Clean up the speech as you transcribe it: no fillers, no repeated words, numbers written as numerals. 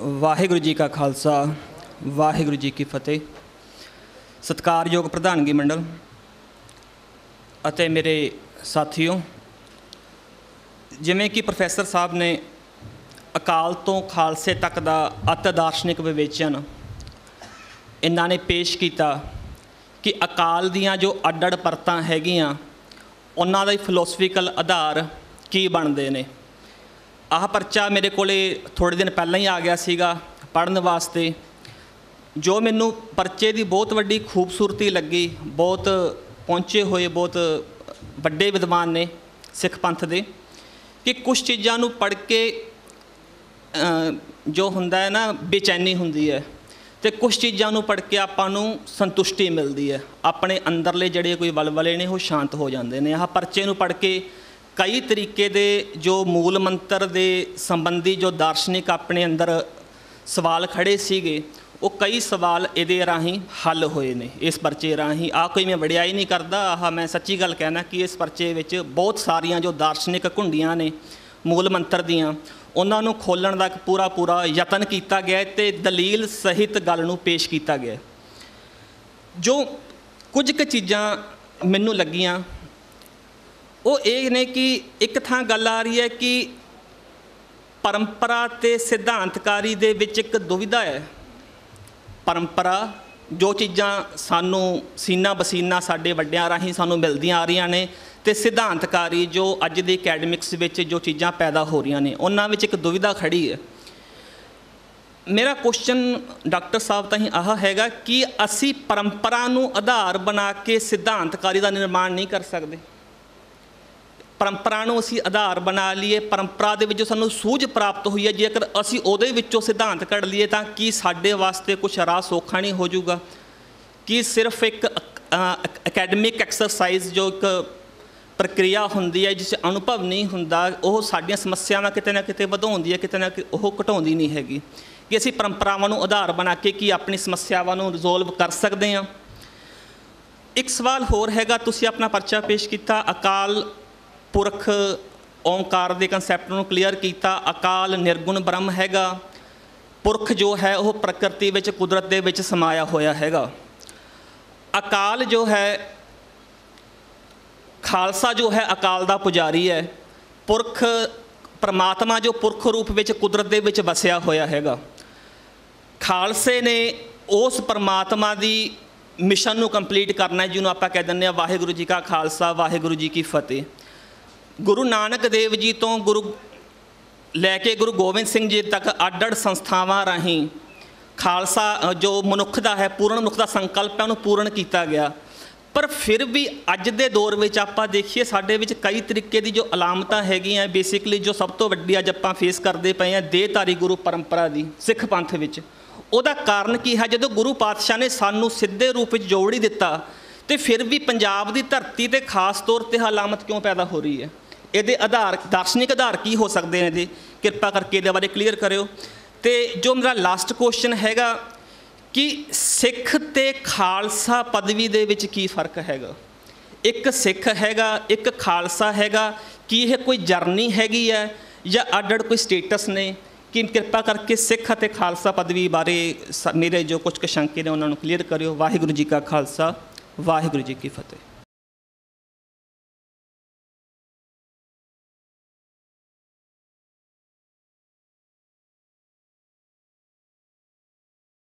ਵਾਹਿਗੁਰੂ जी का खालसा वाहिगुरू जी की फतेह। सत्कारयोग प्रधानगी मंडल ਅਤੇ मेरे साथियों, जिमें कि प्रोफैसर साहब ने अकाल तो खालसे तक का अत दार्शनिक विवेचन इन्हों ने पेश किया कि अकाल दियाँ जो अड अड परतां हैगियां उन्हां दा फिलोसफिकल आधार की बनते हैं। आह परचा मेरे को थोड़े दिन पहला ही आ गया सीगा पढ़न वास्ते। जो मैनू परचे की बहुत वड्डी खूबसूरती लगी, बहुत पहुँचे हुए बहुत वड्डे विद्वान ने सिख पंथ दे, कि कुछ चीज़ों पढ़ के जो हुंदा है ना बेचैनी हुंदी है, तो कुछ चीज़ों पढ़ के आपां नूं संतुष्टि मिलती है, अपने अंदरले जड़े कोई वलवले ने वो शांत हो जाते हैं। आह परचे नूं पढ़ के कई तरीके दे जो मूल मंत्र दे संबंधी जो दार्शनिक अपने अंदर सवाल खड़े सीगे, वो कई सवाल ये राही हल होए ने इस परचे राही। कोई मैं वड़ियाई नहीं करता, मैं सच्ची गल कहना कि इस परचे विच बहुत सारियां जो दार्शनिक घुंडियां ने मूल मंत्र दियां उन्होंने खोलण दा पूरा पूरा यतन किया गया ते दलील सहित गल नूं पेश किया गया। जो कुछ क चीज़ां मैनूं लगियां वो ये ने कि एक थां गल आ रही है कि परंपरा ते सिद्धांतकारी दे विच एक दुविधा है। परंपरा जो चीज़ां सानू सीना बसीना साडे वड्डियां राही सानू मिलदियां आ रही ने, ते सिद्धांतकारी जो अज दे अकैडमिक्स विच जो चीज़ां पैदा हो रही ने उन्हां विच एक दुविधा खड़ी है। मेरा क्वेश्चन डॉक्टर साहब ताईं आह हैगा कि असी परंपरा नूं आधार बना के सिद्धांतकारी का निर्माण नहीं कर सकते। परंपरा नूं असी आधार बना लीए, परंपरा दे विचों सानूं सूझ प्राप्त हुई है, जेकर असी उहदे विचों सिद्धांत कढ़ लीए तां की साडे वास्ते कुछ राह सौखा नहीं हो जाऊगा? कि सिर्फ एक अकैडमिक एक्सरसाइज जो एक प्रक्रिया हुंदी है जिस अनुभव नहीं हुंदा, वो साडियां समस्यावां किते ना किते वधाउंदी है, किते ना किते वो घटाउंदी नहीं हैगी। कि असी परंपरावां नूं आधार बना के कि अपनी समस्यावां नूं रिजोल्व कर सकते हैं। एक सवाल होर हैगा, तुसीं अपना परचा पेश किया अकाल पुरख ओंकार के कंसैप्ट को क्लीयर किया। अकाल निर्गुण ब्रह्म हैगा, पुरख जो है वह प्रकृति विच कुदरत दे विच समाया होया हैगा। अकाल जो है खालसा जो है अकाल दा पुजारी है, पुरख परमात्मा जो पुरख रूप विच कुदरत दे विच वसिया होया हैगा। खालसे ने उस परमात्मा दी मिशन नूं कंप्लीट करना है जिन्होंने आपां कह दिंदे आ वाहिगुरू जी का खालसा वाहिगुरू जी की फतेह। गुरु नानक देव जी तो गुरु लैके गुरु गोबिंद सिंह जी तक अड अड संस्थावां राही खालसा जो मनुख का है पूर्ण मनुख का संकल्प है उन्होंने पूर्ण किया गया। पर फिर भी अज दे दौर में आपां देखिए साडे विच कई तरीके की जो अलामतां हैगियां, बेसिकली जो सब तो वड्डी अज आपां फेस करते पे हैं देहधारी गुरु परंपरा की सिख पंथ विच। उहदा कारण की है, जदों गुरु पातशाह ने सानू सीधे रूप में जोड़ ही दिता तो फिर भी पंजाब की धरती ते खास तौर पर अलामत क्यों पैदा हो रही है? ये आधार दार्शनिक आधार की हो सकते हैं? कृपा करके ये बारे क्लीयर करो। तो जो मेरा लास्ट क्वेश्चन हैगा कि सिख ते खालसा पदवी दे विच की फर्क हैगा? एक सिख हैगा एक खालसा हैगा, कि यह कोई जर्नी हैगी है या अड अड कोई स्टेटस ने? कि कृपा करके सिख ते खालसा पदवी बारे मेरे जो कुछ शंके ने उन्होंने क्लीयर करो। वाहिगुरू जी का खालसा वाहिगुरू जी की फतेह।